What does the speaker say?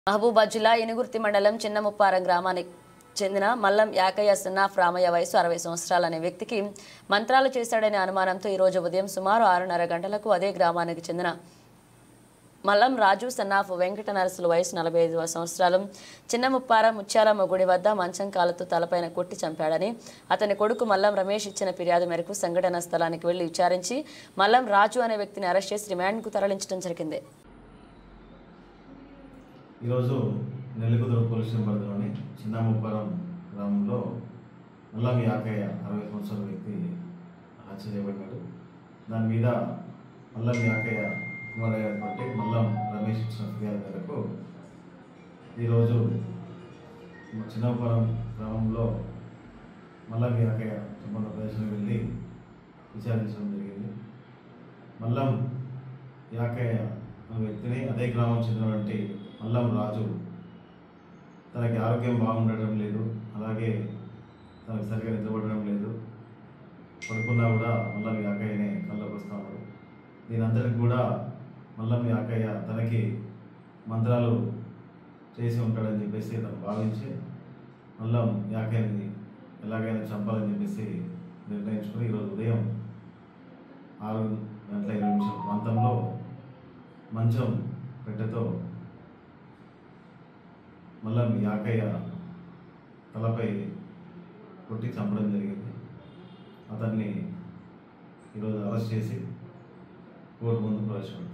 మహబూబా జిల్లా ఇనుగుర్తి మండలం చిన్నముప్పారం గ్రామానికి చెందిన మల్లం యాకయ్య సన్నాఫ్ రామయ్య వయసు 60 సంవత్సరాలు అనే వ్యక్తికి మంత్రాలు చేశాడనే అనుమానంతో ఈ రోజు ఉదయం సుమారు 6:30 గంటలకు అదే గ్రామానికి చెందిన మల్లం రాజు సన్నాఫ్ వెంకట నరసులు వయసు 45 సంవత్సరాలు చిన్నముప్పారం ముత్యాలమ్మ గుడి వద్ద మంచం కాలుతో తలపైన కొట్టి చంపాడని అతని కొడుకు మల్లం రమేష్ ఇచ్చిన ఫిర్యాదు మేరకు సంఘటన స్థలానికి వెళ్లి విచారించి మల్లం రాజు అనే వ్యక్తిని అరెస్ట్ చేసి రిమాండ్కు తరలించడం జరిగింది. ఈరోజు నెల్లికుదురు పోలీస్ స్టేషన్ పరిధిలోని చిన్నముప్పారం గ్రామంలో మల్లం యాకయ్య 60 సంవత్సరాల వ్యక్తి హత్య చేయబడ్డాడు. దాని మీద మల్లం యాకయ్య కుమారయ్య మల్లం రమేష్ ఇచ్చిన ఫిర్యాదు మేరకు ఈరోజు చిన్నముప్పారం గ్రామంలో మల్లం యాకయ్య సంబంధ ప్రదేశానికి వెళ్ళి విచారించడం జరిగింది. మల్లం యాకయ్య అనే వ్యక్తిని అదే గ్రామం చెందినటువంటి మల్లం రాజు తనకి ఆరోగ్యం బాగుండడం లేదు, అలాగే తనకు సరిగా నిద్రపడడం లేదు, పడుకున్నా కూడా మల్లం యాకయ్యనే కళ్ళకు వస్తూ ఉన్నాడు. దీని అంతటికి కూడా మల్లం యాకయ్య తనకి మంత్రాలు చేసి ఉంటాడని చెప్పేసి తను భావించి మల్లం యాకయ్యని ఎలాగైనా చంపాలని చెప్పేసి నిర్ణయించుకుని ఈరోజు ఉదయం 6:20 ప్రాంతంలో మంచం పెట్టెతో మల్లం యాకయ్య తలపై కొట్టి చంపడం జరిగింది. అతన్ని ఈరోజు అరెస్ట్ చేసి కోర్టు ముందు ప్రవేశపెట్టారు.